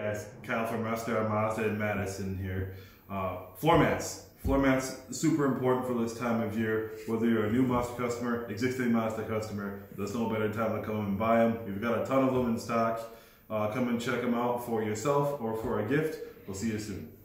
Guys, Kyle from Russ Darrow Mazda in Madison here. Floor mats. Floor mats, super important for this time of year. Whether you're a new Mazda customer, existing Mazda customer, there's no better time to come and buy them. We've got a ton of them in stock. Come and check them out for yourself or for a gift. We'll see you soon.